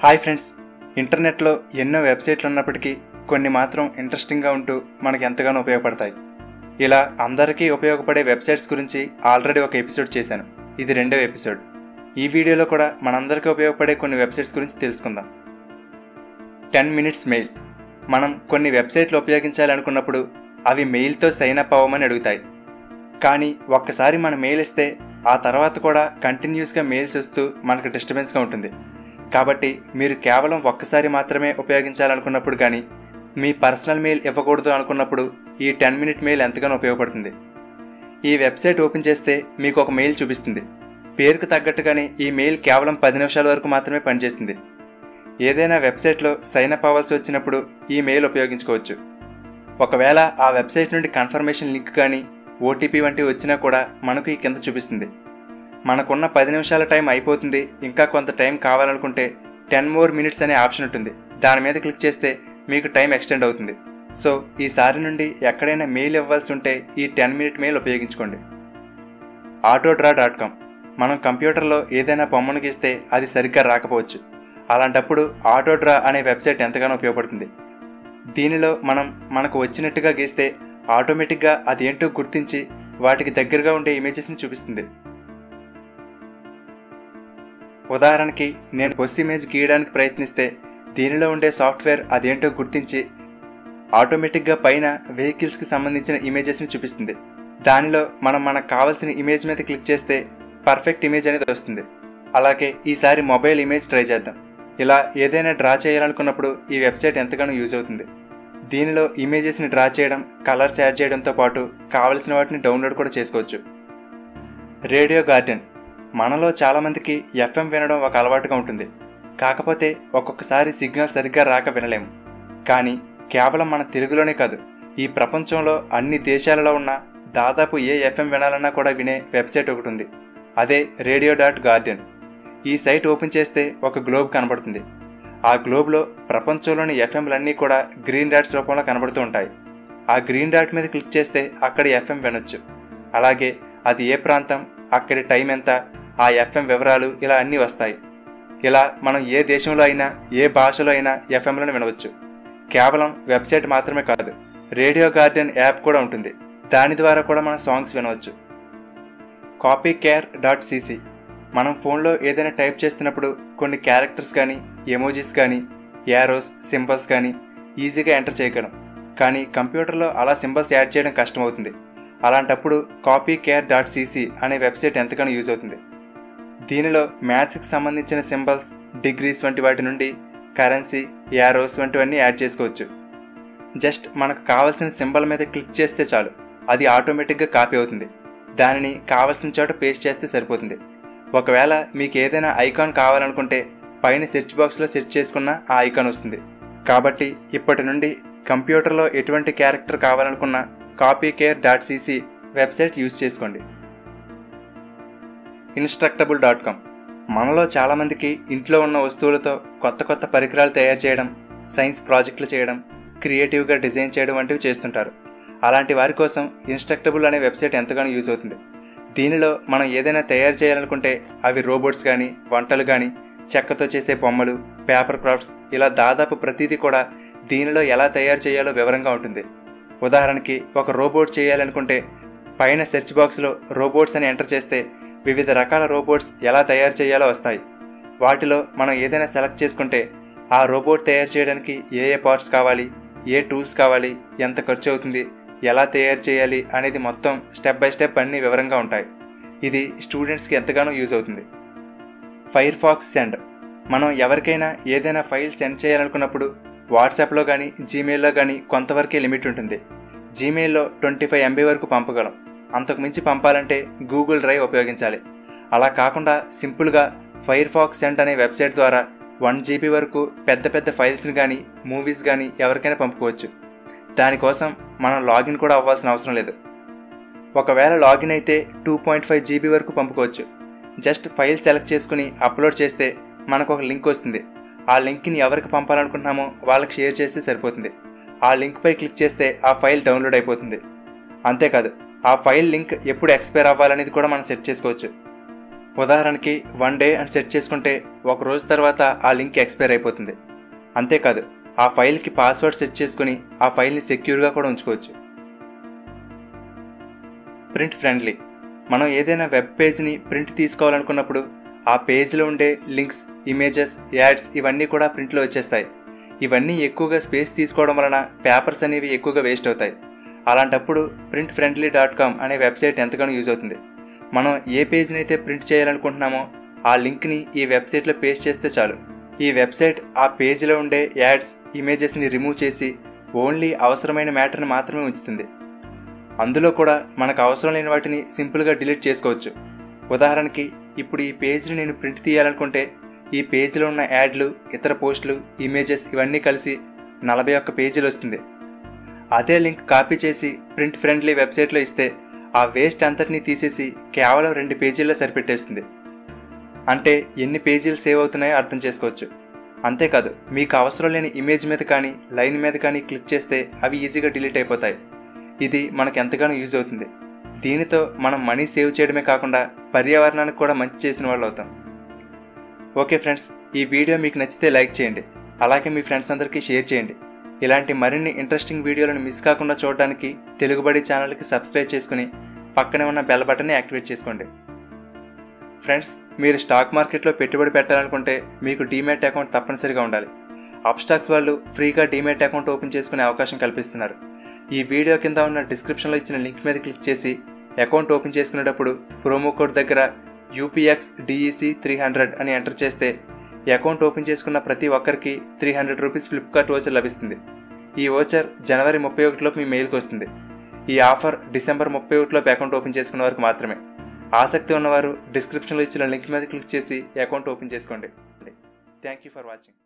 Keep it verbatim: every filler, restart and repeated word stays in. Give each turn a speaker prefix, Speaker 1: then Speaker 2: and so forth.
Speaker 1: Hi friends, ఇంటర్నెట్లో ఎన్నో వెబ్సైట్లు ఉన్నప్పటికీ కొన్ని మాత్రం ఇంట్రెస్టింగ్గా ఉంటూ మనకు ఎంతగానో ఉపయోగపడతాయి. ఇలా అందరికీ ఉపయోగపడే వెబ్సైట్స్ గురించి ఆల్రెడీ ఒక ఎపిసోడ్ చేశాను. ఇది రెండవ ఎపిసోడ్. ఈ వీడియోలో కూడా మనందరికీ ఉపయోగపడే కొన్ని వెబ్సైట్స్ గురించి తెలుసుకుందాం. Ten minutes mail. మనం కొన్ని వెబ్సైట్లు ఉపయోగించాలనుకున్నప్పుడు అవి మెయిల్తో సైన్ అప్ అవ్వమని అడుగుతాయి. కానీ ఒక్కసారి మన మెయిల్ ఇస్తే ఆ తర్వాత కూడా కంటిన్యూస్గా మెయిల్స్ వస్తూ మనకు డిస్టర్బెన్స్గా ఉంటుంది. కాబట్టి మీరు కేవలం ఒక్కసారి మాత్రమే ఉపయోగించాలనుకున్నప్పుడు కానీ మీ పర్సనల్ మెయిల్ ఇవ్వకూడదు అనుకున్నప్పుడు ఈ టెన్ మినిట్ మెయిల్ ఎంతగానో ఉపయోగపడుతుంది. ఈ వెబ్సైట్ ఓపెన్ చేస్తే మీకు ఒక మెయిల్ చూపిస్తుంది. పేరుకు తగ్గట్టుగానే ఈ మెయిల్ కేవలం పది నిమిషాల వరకు మాత్రమే పనిచేస్తుంది. ఏదైనా వెబ్సైట్లో సైన్ అప్ అవ్వాల్సి వచ్చినప్పుడు ఈ మెయిల్ ఉపయోగించుకోవచ్చు. ఒకవేళ ఆ వెబ్సైట్ నుండి కన్ఫర్మేషన్ లింక్ కానీ ఓటీపీ వంటివి వచ్చినా కూడా మనకు ఈ కింద చూపిస్తుంది. మనకున్న పది నిమిషాల టైం అయిపోతుంది, ఇంకా కొంత టైం కావాలనుకుంటే టెన్ మోర్ మినిట్స్ అనే ఆప్షన్ ఉంటుంది. దాని మీద క్లిక్ చేస్తే మీకు టైం ఎక్స్టెండ్ అవుతుంది. సో ఈసారి నుండి ఎక్కడైనా మెయిల్ ఇవ్వాల్సి ఉంటే ఈ టెన్ మినిట్ మెయిల్ ఉపయోగించుకోండి. Autodraw dot com. మనం కంప్యూటర్లో ఏదైనా బొమ్మను గీస్తే అది సరిగ్గా రాకపోవచ్చు. అలాంటప్పుడు ఆటోడ్రా అనే వెబ్సైట్ ఎంతగానో ఉపయోగపడుతుంది. దీనిలో మనం మనకు వచ్చినట్టుగా గీస్తే ఆటోమేటిక్గా అదేంటో గుర్తించి వాటికి దగ్గరగా ఉండే ఇమేజెస్ని చూపిస్తుంది. ఉదాహరణకి నేను బస్ ఇమేజ్ గీయడానికి ప్రయత్నిస్తే దీనిలో ఉండే సాఫ్ట్వేర్ అదేంటో గుర్తించి ఆటోమేటిక్గా పైన వెహికల్స్కి సంబంధించిన ఇమేజెస్ని చూపిస్తుంది. దానిలో మనం మనకు కావాల్సిన ఇమేజ్ మీద క్లిక్ చేస్తే పర్ఫెక్ట్ ఇమేజ్ అనేది వస్తుంది. అలాగే ఈసారి మొబైల్ ఇమేజ్ ట్రై చేద్దాం. ఇలా ఏదైనా డ్రా చేయాలనుకున్నప్పుడు ఈ వెబ్సైట్ ఎంతగానో యూజ్ అవుతుంది. దీనిలో ఇమేజెస్ని డ్రా చేయడం, కలర్స్ యాడ్ చేయడంతో పాటు కావలసిన వాటిని డౌన్లోడ్ కూడా చేసుకోవచ్చు. Radio garden. మనలో చాలామందికి ఎఫ్ఎం వినడం ఒక అలవాటుగా ఉంటుంది. కాకపోతే ఒక్కొక్కసారి సిగ్నల్ సరిగ్గా రాక వినలేము. కానీ కేవలం మన తెలుగులోనే కాదు, ఈ ప్రపంచంలో అన్ని దేశాలలో ఉన్న దాదాపు ఏ ఎఫ్ఎం వినాలన్నా కూడా వినే వెబ్సైట్ ఒకటి ఉంది. అదే రేడియో డాట్ గార్డెన్. ఈ సైట్ ఓపెన్ చేస్తే ఒక గ్లోబ్ కనబడుతుంది. ఆ గ్లోబ్లో ప్రపంచంలోని ఎఫ్ఎంలన్నీ కూడా గ్రీన్ డాట్స్ రూపంలో కనబడుతూ ఉంటాయి. ఆ గ్రీన్ డాట్ మీద క్లిక్ చేస్తే అక్కడ ఎఫ్ఎం వినొచ్చు. అలాగే అది ఏ ప్రాంతం, అక్కడి టైం ఎంత, ఆ ఎఫ్ఎం వివరాలు ఇలా అన్నీ వస్తాయి. ఇలా మనం ఏ దేశంలో అయినా ఏ భాషలో అయినా ఎఫ్ఎంలను వినవచ్చు. కేవలం వెబ్సైట్ మాత్రమే కాదు, రేడియో గార్డెన్ యాప్ కూడా ఉంటుంది. దాని ద్వారా కూడా మనం సాంగ్స్ వినవచ్చు. Copy care dot CC. మనం ఫోన్లో ఏదైనా టైప్ చేస్తున్నప్పుడు కొన్ని క్యారెక్టర్స్ కానీ ఎమోజీస్ కానీ యారోస్ సింబల్స్ కానీ ఈజీగా ఎంటర్ చేయగలం. కానీ కంప్యూటర్లో అలా సింబల్స్ యాడ్ చేయడం కష్టమవుతుంది. అలాంటప్పుడు కాపీ కేర్ డాట్ సిసి అనే వెబ్సైట్ ఎంతగానో యూజ్ అవుతుంది. దీనిలో మ్యాథ్స్కి సంబంధించిన సింబల్స్, డిగ్రీస్ వంటి వాటి నుండి కరెన్సీ, యారోస్ వంటివన్నీ యాడ్ చేసుకోవచ్చు. జస్ట్ మనకు కావాల్సిన సింబల్ మీద క్లిక్ చేస్తే చాలు, అది ఆటోమేటిక్గా కాపీ అవుతుంది. దానిని కావాల్సిన చోట పేస్ట్ చేస్తే సరిపోతుంది. ఒకవేళ మీకు ఏదైనా ఐకాన్ కావాలనుకుంటే పైన సెర్చ్ బాక్స్లో సెర్చ్ చేసుకున్న ఆ ఐకాన్ వస్తుంది. కాబట్టి ఇప్పటి నుండి కంప్యూటర్లో ఎటువంటి క్యారెక్టర్ కావాలనుకున్నా copy care dot CC website use చేసుకోండి. Instructable dot com. మనలో చాలామందికి ఇంట్లో ఉన్న వస్తువులతో కొత్త కొత్త పరికరాలు తయారు చేయడం, సైన్స్ ప్రాజెక్టులు చేయడం, క్రియేటివ్గా డిజైన్ చేయడం వంటివి చేస్తుంటారు. అలాంటి వారి కోసం ఇన్స్ట్రక్టబుల్ అనే వెబ్సైట్ ఎంతగానో యూజ్ అవుతుంది. దీనిలో మనం ఏదైనా తయారు చేయాలనుకుంటే అవి రోబోట్స్ కానీ, వంటలు కానీ, చెక్కతో చేసే బొమ్మలు, పేపర్ క్రాఫ్ట్స్ ఇలా దాదాపు ప్రతిదీ కూడా దీనిలో ఎలా తయారు చేయాలో వివరంగా ఉంటుంది. ఉదాహరణకి ఒక రోబోట్ చేయాలనుకుంటే పైన సెర్చ్ బాక్స్లో రోబోట్స్ అని ఎంటర్ చేస్తే వివిధ రకాల రోబోట్స్ ఎలా తయారు చేయాలో వస్తాయి. వాటిలో మనం ఏదైనా సెలెక్ట్ చేసుకుంటే ఆ రోబోట్ తయారు చేయడానికి ఏ ఏ పార్ట్స్ కావాలి, ఏ టూల్స్ కావాలి, ఎంత ఖర్చు అవుతుంది, ఎలా తయారు చేయాలి అనేది మొత్తం స్టెప్ బై స్టెప్ అన్నీ వివరంగా ఉంటాయి. ఇది స్టూడెంట్స్కి ఎంతగానో యూజ్ అవుతుంది. Firefox send. మనం ఎవరికైనా ఏదైనా ఫైల్ సెండ్ చేయాలనుకున్నప్పుడు వాట్సాప్లో కానీ జీమెయిల్లో కానీ కొంతవరకే లిమిట్ ఉంటుంది. జీమెయిల్లో ట్వంటీ ఫైవ్ ఎంబీ వరకు పంపగలం. అంతకు మించి పంపాలంటే గూగుల్ డ్రైవ్ ఉపయోగించాలి. అలా కాకుండా సింపుల్గా ఫైర్ ఫాక్స్ సెండ్ అనే వెబ్సైట్ ద్వారా వన్ జీబీ వరకు పెద్ద పెద్ద ఫైల్స్ని కానీ మూవీస్ కానీ ఎవరికైనా పంపుకోవచ్చు. దానికోసం మనం లాగిన్ కూడా అవ్వాల్సిన అవసరం లేదు. ఒకవేళ లాగిన్ అయితే టూ పాయింట్ ఫైవ్ జీబీ వరకు పంపుకోవచ్చు. జస్ట్ ఫైల్ సెలెక్ట్ చేసుకుని అప్లోడ్ చేస్తే మనకు ఒక లింక్ వస్తుంది. ఆ లింక్ని ఎవరికి పంపాలనుకుంటున్నామో వాళ్ళకి షేర్ చేస్తే సరిపోతుంది. ఆ లింక్పై క్లిక్ చేస్తే ఆ ఫైల్ డౌన్లోడ్ అయిపోతుంది. అంతేకాదు, ఆ ఫైల్ లింక్ ఎప్పుడు ఎక్స్పైర్ అవ్వాలనేది కూడా మనం సెట్ చేసుకోవచ్చు. ఉదాహరణకి వన్ డే అని సెట్ చేసుకుంటే ఒక రోజు తర్వాత ఆ లింక్ ఎక్స్పైర్ అయిపోతుంది. అంతేకాదు ఆ ఫైల్కి పాస్వర్డ్ సెట్ చేసుకుని ఆ ఫైల్ని సెక్యూర్గా కూడా ఉంచుకోవచ్చు. Print friendly. మనం ఏదైనా వెబ్ పేజ్ని ప్రింట్ తీసుకోవాలనుకున్నప్పుడు ఆ పేజ్లో ఉండే లింక్స్, ఇమేజెస్, యాడ్స్ ఇవన్నీ కూడా ప్రింట్లో వచ్చేస్తాయి. ఇవన్నీ ఎక్కువగా స్పేస్ తీసుకోవడం వలన పేపర్స్ అనేవి ఎక్కువగా వేస్ట్ అవుతాయి. అలాంటప్పుడు ప్రింట్ ఫ్రెండ్లీ డాట్ కామ్ అనే వెబ్సైట్ ఎంతగానో యూజ్ అవుతుంది. మనం ఏ పేజ్ని అయితే ప్రింట్ చేయాలనుకుంటున్నామో ఆ లింక్ని ఈ వెబ్సైట్లో పేస్ట్ చేస్తే చాలు. ఈ వెబ్సైట్ ఆ పేజ్లో ఉండే యాడ్స్, ఇమేజెస్ని రిమూవ్ చేసి ఓన్లీ అవసరమైన మ్యాటర్ని మాత్రమే ఉంచుతుంది. అందులో కూడా మనకు అవసరం లేని వాటిని సింపుల్గా డిలీట్ చేసుకోవచ్చు. ఉదాహరణకి ఇప్పుడు ఈ పేజ్ని నేను ప్రింట్ తీయాలనుకుంటే ఈ పేజ్లో ఉన్న యాడ్లు, ఇతర పోస్టులు, ఇమేజెస్ ఇవన్నీ కలిసి నలభై ఒక్క పేజీలు వస్తుంది. అదే లింక్ కాపీ చేసి ప్రింట్ ఫ్రెండ్లీ వెబ్సైట్లో ఇస్తే ఆ వేస్ట్ అంతటినీ తీసేసి కేవలం రెండు పేజీల్లో సరిపెట్టేస్తుంది. అంటే ఎన్ని పేజీలు సేవ్ అవుతున్నాయో అర్థం చేసుకోవచ్చు. అంతేకాదు మీకు అవసరం లేని ఇమేజ్ మీద కానీ లైన్ మీద కానీ క్లిక్ చేస్తే అవి ఈజీగా డిలీట్ అయిపోతాయి. ఇది మనకు ఎంతగానో యూజ్ అవుతుంది. దీనితో మనం మనీ సేవ్ చేయడమే కాకుండా పర్యావరణానికి కూడా మంచి చేసిన వాళ్ళు అవుతాం. ఓకే ఫ్రెండ్స్, ఈ వీడియో మీకు నచ్చితే లైక్ చేయండి. అలాగే మీ ఫ్రెండ్స్ అందరికీ షేర్ చేయండి. ఇలాంటి మరిన్ని ఇంట్రెస్టింగ్ వీడియోలను మిస్ కాకుండా చూడడానికి తెలుగుబడి ఛానల్కి సబ్స్క్రైబ్ చేసుకుని పక్కనే ఉన్న బెల్ బటన్ని యాక్టివేట్ చేసుకోండి. ఫ్రెండ్స్, మీరు స్టాక్ మార్కెట్లో పెట్టుబడి పెట్టాలనుకుంటే మీకు డీమ్యాట్ అకౌంట్ తప్పనిసరిగా ఉండాలి. అప్స్టాక్స్ వాళ్ళు ఫ్రీగా డీమ్యాట్ అకౌంట్ ఓపెన్ చేసుకునే అవకాశం కల్పిస్తున్నారు. ఈ వీడియో కింద ఉన్న డిస్క్రిప్షన్లో ఇచ్చిన లింక్ మీద క్లిక్ చేసి అకౌంట్ ఓపెన్ చేసుకునేటప్పుడు ప్రోమో కోడ్ దగ్గర యూపీఎక్స్ డిఈసి త్రీ హండ్రెడ్ అని ఎంటర్ చేస్తే అకౌంట్ ఓపెన్ చేసుకున్న ప్రతి ఒక్కరికి three hundred rupees Flipkart voucher లభిస్తుంది. ఈ ఓచర్ జనవరి ముప్పై ఒకటిలోపు మీ మెయిల్కి వస్తుంది. ఈ ఆఫర్ డిసెంబర్ ముప్పై ఒకటిలోపు అకౌంట్ ఓపెన్ చేసుకున్న వారికి మాత్రమే. ఆసక్తి ఉన్నవారు డిస్క్రిప్షన్లో ఇచ్చిన లింక్ మీద క్లిక్ చేసి అకౌంట్ ఓపెన్ చేసుకోండి. Thank you for watching.